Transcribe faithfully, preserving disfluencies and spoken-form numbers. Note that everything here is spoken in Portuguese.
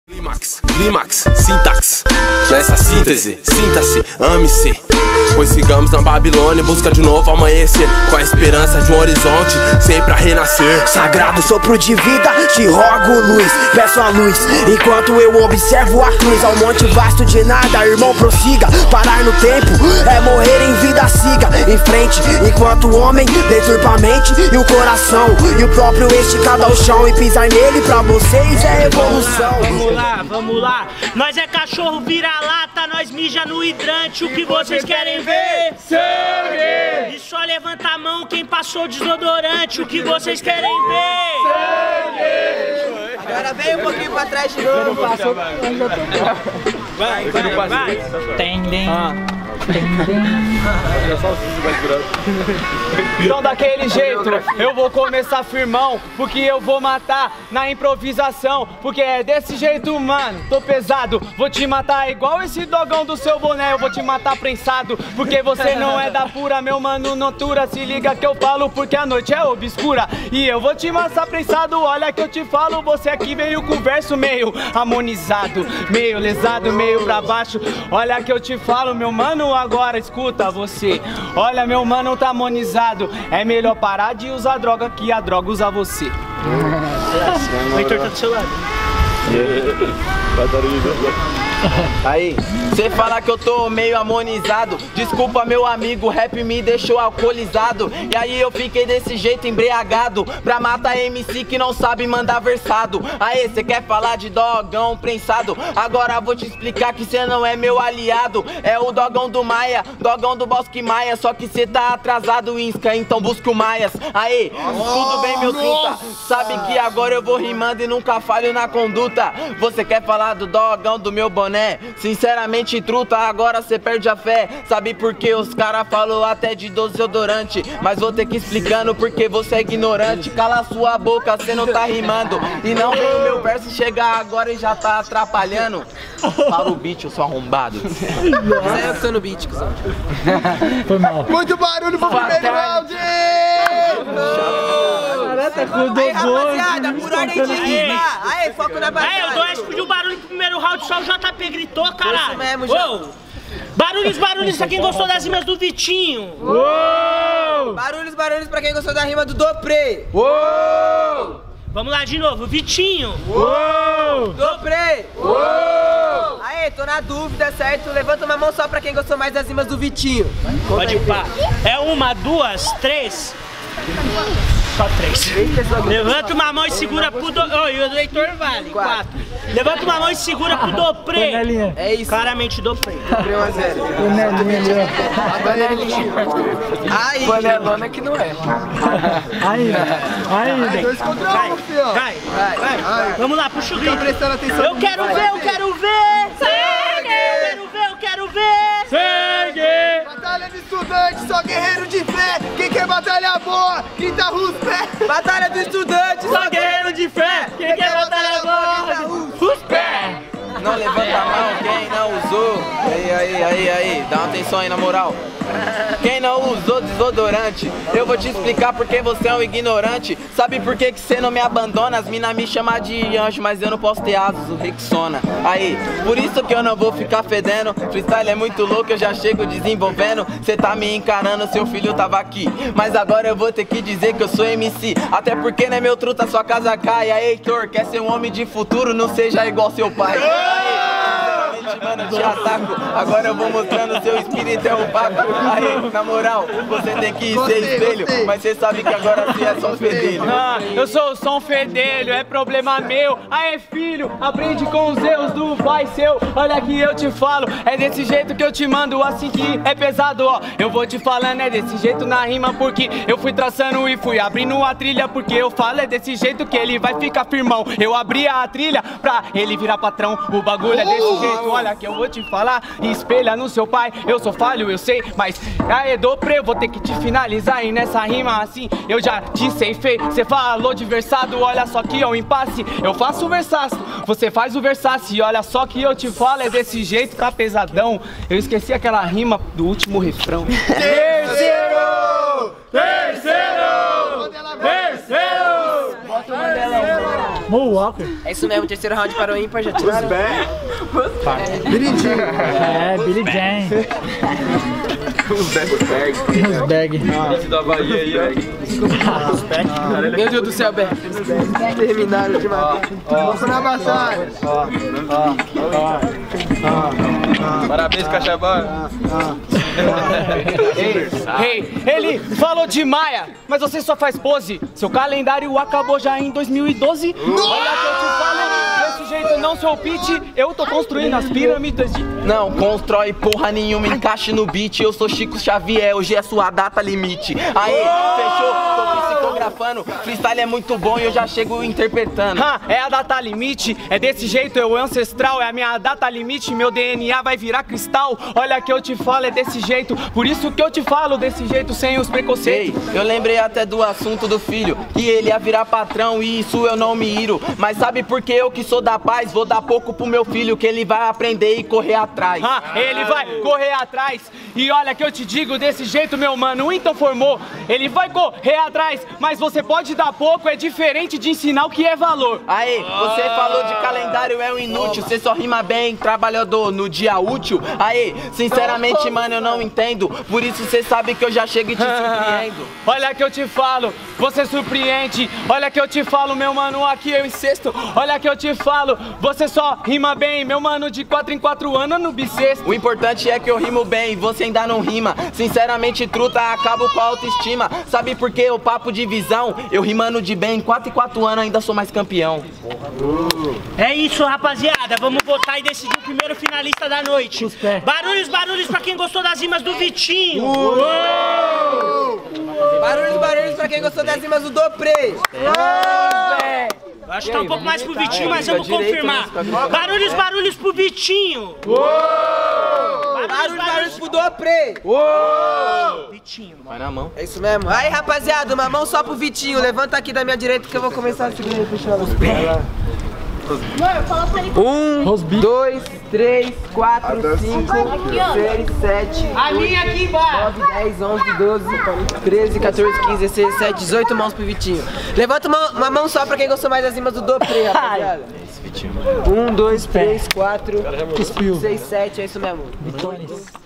Clímax, clímax, sintaxe. Nessa síntese, sinta-se, ame-se. Pois sigamos na Babilônia em busca de novo amanhecer, com a esperança de um horizonte sempre a renascer. Sagrado sopro de vida, te rogo luz, peço a luz, enquanto eu observo a cruz. Ao monte vasto de nada, irmão prossiga. Parar no tempo é morrer em vida, siga em frente. Enquanto o homem deturpa a mente e o coração, e o próprio esticado ao chão, e pisar nele pra vocês é evolução. Vamos lá, vamos lá. Nós é cachorro vira-lata, nós mija no hidrante. O que vocês querem ver? Sangue! E só levanta a mão quem passou desodorante. O que vocês querem ver? Sangue! Agora vem um pouquinho pra trás de novo. Vai, vai, vai. Tem, tem. Então daquele jeito eu vou começar firmão, porque eu vou matar na improvisação. Porque é desse jeito, mano, tô pesado. Vou te matar igual esse dogão do seu boné. Eu vou te matar prensado, porque você não é da pura. Meu mano, notura, se liga que eu falo, porque a noite é obscura. E eu vou te matar prensado, olha que eu te falo. Você aqui veio com verso meio harmonizado, meio lesado, meio pra baixo. Olha que eu te falo, meu mano. Agora escuta você, olha meu mano, tá harmonizado. É melhor parar de usar droga que a droga usa você. O Heitor tá do seu lado. Aí, cê fala que eu tô meio harmonizado. Desculpa meu amigo, rap me deixou alcoolizado. E aí eu fiquei desse jeito embriagado, pra matar M C que não sabe mandar versado. Aí, cê quer falar de dogão prensado? Agora vou te explicar que cê não é meu aliado. É o dogão do Maia, dogão do Bosque Maia. Só que cê tá atrasado, Insca, então busca o Maias. Aí, tudo bem meu trinta? Sabe que agora eu vou rimando e nunca falho na conduta. Você quer falar do dogão do meu boné? Sinceramente, truta, agora cê perde a fé. Sabe por que os cara falou até de desodorante? Mas vou ter que explicando porque você é ignorante. Cala sua boca, cê não tá rimando. E não vem o meu verso chegar agora e já tá atrapalhando. Para o beat, eu sou arrombado. Saiu que tô no beat, cuzão. Foi mal. Muito barulho pro primeiro round! Aí, rapaziada, por ordem de rima. Aí, foco na batalha. Aí, eu dou explodiu o barulho pro primeiro round, só o J P gritou, caralho. Isso mesmo, já. Uou. Barulhos, barulhos pra quem gostou das rimas do Vitinho. Uou. Barulhos, barulhos pra quem gostou da rima do Dopré. Uou. Vamos lá de novo, Vitinho. Uou. Dopré. Uou. Aê, tô na dúvida, certo? Levanta uma mão só pra quem gostou mais das rimas do Vitinho. Pode pá. É uma, duas, três. Só três. Levanta uma mão e segura pro do... Oh, e o do Heitor vale. Quatro. Levanta uma mão e segura pro Dopré. É isso. Claramente Dopré. Dopré um a zero. Aí. Panelona que não é. Aí, aí. Dois contra um, filho. Vai, vai, vai. Vamos lá, puxa o grito. Prestando atenção. Eu quero ver, eu quero ver. Sangue! Eu quero ver, eu quero ver. Sangue! Batalha de estudante, só guerreiro de fé. Quem quer batalha boa, grita os pés. Batalha do estudante, Só guerreiro de fé. Quem quer batalha boa? Os pés. não levanta a mão, quem não usou. Aí, aí, aí, aí, dá uma atenção aí na moral. Quem não usou desodorante, eu vou te explicar porque você é um ignorante. Sabe por que que você não me abandona? As mina me chamam de anjo, mas eu não posso ter asas, o Rexona. Aí, por isso que eu não vou ficar fedendo. Freestyle é muito louco, eu já chego desenvolvendo. Cê tá me encarando, seu filho tava aqui, mas agora eu vou ter que dizer que eu sou M C. Até porque, né, meu truta, sua casa cai. Aí, Heitor, quer ser um homem de futuro, não seja igual seu pai. Mano, eu te ataco, agora eu vou mostrando seu espírito é opaco. Aí, na moral, você tem que ser espelho, mas você sabe que agora você é só um fedelho. Ah, eu sou só um fedelho, é problema meu. Aí, filho, aprende com os erros do pai seu. Olha que eu te falo, é desse jeito que eu te mando, assim que é pesado, ó. Eu vou te falando, é desse jeito na rima, porque eu fui traçando e fui abrindo a trilha. Porque eu falo, é desse jeito que ele vai ficar firmão. Eu abri a trilha pra ele virar patrão. O bagulho é desse jeito, olha que eu vou te falar. Espelha no seu pai, eu sou falho, eu sei, mas aí, Dopré, eu vou ter que te finalizar. E nessa rima assim, eu já te ceifei. Cê falou de versado, olha só que é um impasse. Eu faço o versaço, você faz o versace. E olha só que eu te falo, é desse jeito, tá pesadão. Eu esqueci aquela rima do último refrão. Terceiro! Terceiro! Terceiro! Bota o Mandela. Moonwalker. É isso mesmo, terceiro round para o ímpar, já tiraram. Billy Jean. É, Billy Jean. Os bag. Os bag. Esse da Bahia aí, ó. Meu Deus do céu, Bé. Terminaram de matar. Vamos na batalha. Parabéns, Cachabá. Ei, ele falou de Maia, mas você só faz pose. Seu calendário acabou já em dois mil e doze. Olha que eu te falo, desse jeito não sou o pitch. Eu tô construindo as pirâmides de... Não constrói porra nenhuma, encaixe no beat. Eu sou Chico Xavier, hoje é sua data limite. Aê, fechou, tô psicografando. Freestyle é muito bom e eu já chego interpretando. Ah, é a data limite, é desse jeito, eu ancestral. É a minha data limite, meu D N A vai virar cristal. Olha que eu te falo, é desse jeito. Por isso que eu te falo desse jeito, sem os preconceitos. Ei, eu lembrei até do assunto do filho, que ele ia virar patrão e isso eu não me iro. Mas sabe por que eu que sou da paz vou dar pouco pro meu filho, que ele vai aprender e correr atrás. Ah, ele vai correr atrás. E olha que eu te digo desse jeito, meu mano, então formou. Ele vai correr atrás, mas você pode dar pouco, é diferente de ensinar o que é valor. Aê, você falou de calendário, é um inútil. Você só rima bem, trabalhador, no dia útil. Aê, sinceramente, mano, eu não entendo. Por isso você sabe que eu já chego e te surpreendo. Olha que eu te falo, você surpreende. Olha que eu te falo, meu mano, aqui eu incesto. Olha que eu te falo, você só rima bem, meu mano, de quatro em quatro anos no bissexto. O importante é que eu rimo bem, você ainda não rima. Sinceramente, truta, acabo com a autoestima. Sabe por que o papo de visão? Eu rimando de bem, quatro em quatro anos ainda sou mais campeão. É isso, rapaziada. Vamos votar e decidir o primeiro finalista da noite. Barulhos, barulhos pra quem gostou das rimas do Vitinho. Uou! Barulhos, barulhos pra quem gostou das rimas do Dopré. Eu acho que tá um pouco mais pro Vitinho, mas vamos confirmar. Barulhos, barulhos pro Vitinho. Barulhos, barulhos pro Dopré. Vitinho, Vai na mão. É isso mesmo. Aí, rapaziada, uma mão só pro Vitinho. Levanta aqui da minha direita que eu vou começar a seguir e fechar os pés. Um, dois, três, quatro, cinco, seis, sete, a minha aqui embaixo. nove, dez, onze, doze, treze, quatorze, quinze, dezesseis, dezessete, dezoito mãos pro Vitinho. Levanta uma, uma mão só pra quem gostou mais das rimas do Dopré, rapaziada. Um, dois, três, quatro, cinco, seis, sete, é isso mesmo.